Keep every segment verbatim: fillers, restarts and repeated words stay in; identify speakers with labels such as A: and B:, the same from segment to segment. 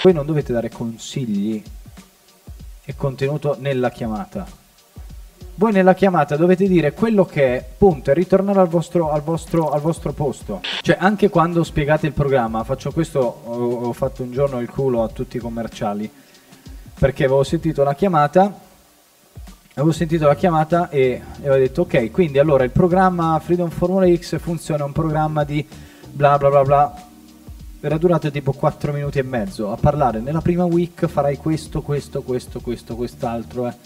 A: Voi non dovete dare consigli e contenuto nella chiamata. Voi nella chiamata dovete dire quello che è, punto, e ritornare al vostro, al vostro, al vostro posto. Cioè, anche quando spiegate il programma, faccio questo, ho, ho fatto un giorno il culo a tutti i commerciali, perché avevo sentito la chiamata, avevo sentito la chiamata e, e ho detto, ok, quindi allora il programma Freedom Formula X funziona, un programma di bla bla bla bla. Era durato tipo quattro minuti e mezzo a parlare. Nella prima week farai questo, questo, questo, questo, quest'altro, eh.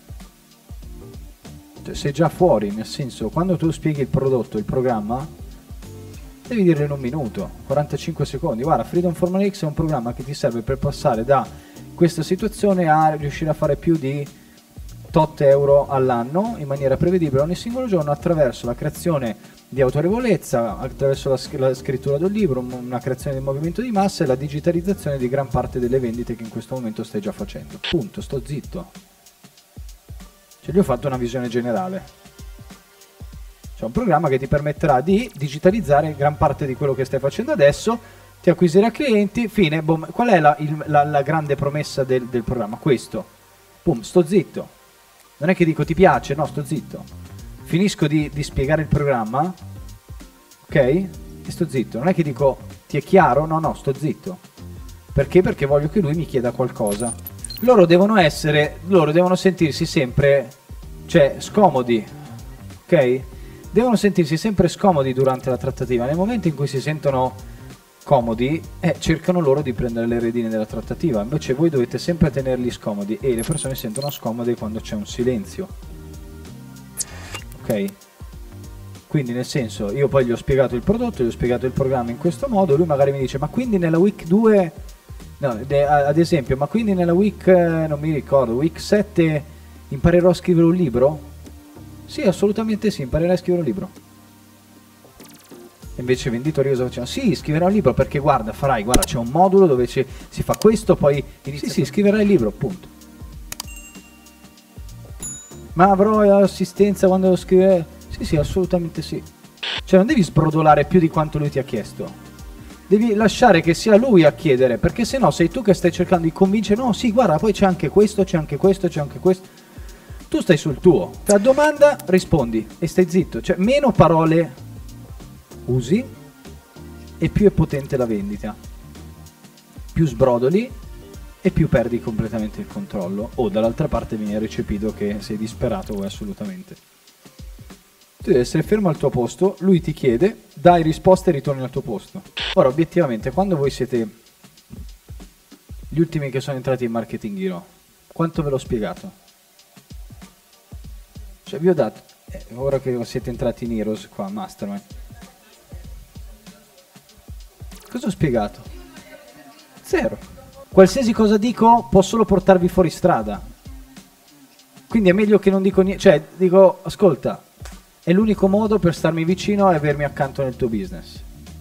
A: Cioè, sei già fuori, nel senso, quando tu spieghi il prodotto, il programma, devi dirlo in un minuto, quarantacinque secondi. Guarda, Freedom Formula X è un programma che ti serve per passare da questa situazione a riuscire a fare più di tot euro all'anno in maniera prevedibile ogni singolo giorno attraverso la creazione di autorevolezza, attraverso la, la scrittura del libro, una creazione di movimento di massa e la digitalizzazione di gran parte delle vendite che in questo momento stai già facendo. Punto, sto zitto. Cioè, gli ho fatto una visione generale. C'è un programma che ti permetterà di digitalizzare gran parte di quello che stai facendo adesso, ti acquisirà clienti, fine, boom. Qual è la, il, la, la grande promessa del, del programma? Questo. Boom, sto zitto. Non è che dico ti piace, no, sto zitto. Finisco di, di spiegare il programma, ok? E sto zitto. Non è che dico ti è chiaro, no, no, sto zitto. Perché? Perché voglio che lui mi chieda qualcosa. Loro devono essere, loro devono sentirsi sempre, cioè, scomodi, ok? Devono sentirsi sempre scomodi durante la trattativa. Nel momento in cui si sentono comodi, eh, cercano loro di prendere le redini della trattativa. Invece voi dovete sempre tenerli scomodi e le persone si sentono scomode quando c'è un silenzio. Ok? Quindi nel senso, io poi gli ho spiegato il prodotto, gli ho spiegato il programma in questo modo, lui magari mi dice, ma quindi nella week due... No, ad esempio, ma quindi nella week, non mi ricordo, week sette imparerò a scrivere un libro? Sì, assolutamente sì, imparerai a scrivere un libro. E invece i venditori cosa facevano? Sì, scriverò un libro perché guarda, farai, guarda, c'è un modulo dove si fa questo, poi inizia. Sì, sì, scriverai il libro, punto. Ma avrò assistenza quando lo scriverò? Sì, sì, assolutamente sì. Cioè non devi sbrodolare più di quanto lui ti ha chiesto. Devi lasciare che sia lui a chiedere, perché se no sei tu che stai cercando di convincere, no, sì, guarda, poi c'è anche questo, c'è anche questo, c'è anche questo. Tu stai sul tuo. La domanda, rispondi e stai zitto. Cioè, meno parole usi e più è potente la vendita. Più sbrodoli e più perdi completamente il controllo. O dall'altra parte viene recepito che sei disperato o assolutamente. Tu devi essere fermo al tuo posto, lui ti chiede, dai risposte e ritorni al tuo posto. Ora, obiettivamente, quando voi siete gli ultimi che sono entrati in Marketing Hero, quanto ve l'ho spiegato? Cioè, vi ho dato, eh, ora che siete entrati in Heroes qua, Mastermind, cosa ho spiegato? Zero. Qualsiasi cosa dico, può solo portarvi fuori strada. Quindi è meglio che non dico niente, cioè, dico, ascolta, è l'unico modo per starmi vicino e avermi accanto nel tuo business.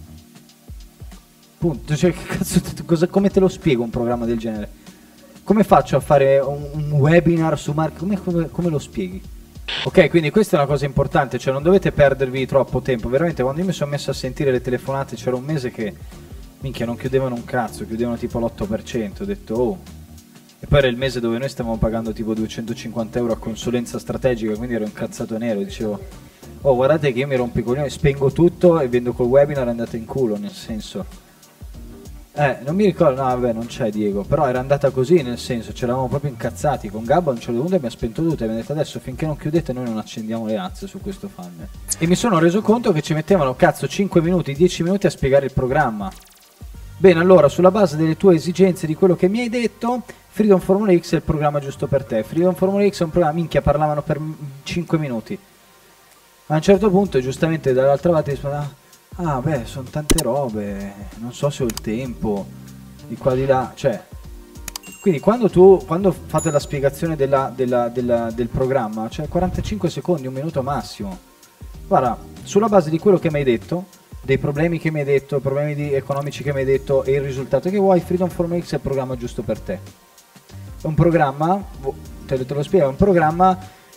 A: Punto. Cioè, che cazzo, cosa, come te lo spiego un programma del genere? Come faccio a fare un, un webinar su marketing? Come, come, come lo spieghi? Ok, quindi questa è una cosa importante, cioè non dovete perdervi troppo tempo. Veramente, quando io mi sono messo a sentire le telefonate, c'era un mese che, minchia, non chiudevano un cazzo, chiudevano tipo l'otto per cento. Ho detto, oh. E poi era il mese dove noi stavamo pagando tipo duecentocinquanta euro a consulenza strategica, quindi ero incazzato nero, dicevo... Oh, guardate che io mi rompo i coglioni, spengo tutto e vendo col webinar, andate in culo, nel senso. Eh, non mi ricordo, no vabbè, non c'è Diego, però era andata così, nel senso, c'eravamo proprio incazzati con Gabbo, a un certo punto mi ha spento tutto e mi ha detto adesso finché non chiudete noi non accendiamo le azze su questo funnel. E mi sono reso conto che ci mettevano, cazzo, cinque minuti, dieci minuti a spiegare il programma. Bene, allora, sulla base delle tue esigenze, di quello che mi hai detto, Freedom Formula X è il programma giusto per te. Freedom Formula X è un programma, minchia, parlavano per cinque minuti. A un certo punto, giustamente, dall'altra parte risponde, ah beh, sono tante robe, non so se ho il tempo, di qua di là, cioè... Quindi quando tu, quando fate la spiegazione della, della, della, del programma, cioè quarantacinque secondi, un minuto massimo. Guarda, sulla base di quello che mi hai detto, dei problemi che mi hai detto, problemi di, economici che mi hai detto e il risultato che vuoi, Freedom Formula X è il programma giusto per te. È un programma, te lo, te lo spiego, è un programma...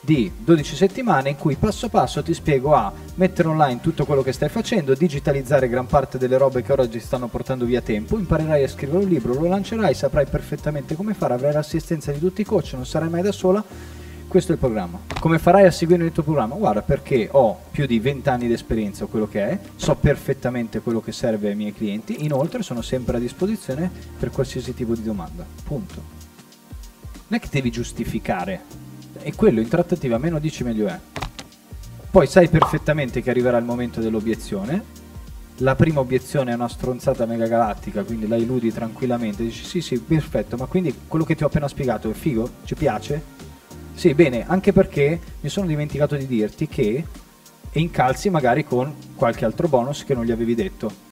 A: di dodici settimane in cui passo passo ti spiego a mettere online tutto quello che stai facendo, digitalizzare gran parte delle robe che ora ti stanno portando via tempo, imparerai a scrivere un libro, lo lancerai, saprai perfettamente come fare, avrai l'assistenza di tutti i coach, non sarai mai da sola. Questo è il programma. Come farai a seguire il tuo programma? Guarda, perché ho più di venti anni di esperienza o quello che è, so perfettamente quello che serve ai miei clienti, inoltre sono sempre a disposizione per qualsiasi tipo di domanda. Punto. Non è che devi giustificare. E quello in trattativa meno dici meglio è. Poi sai perfettamente che arriverà il momento dell'obiezione. La prima obiezione è una stronzata mega galattica, quindi la eludi tranquillamente, dici sì sì perfetto, ma quindi quello che ti ho appena spiegato è figo? Ci piace? Sì, bene, anche perché mi sono dimenticato di dirti che incalzi magari con qualche altro bonus che non gli avevi detto.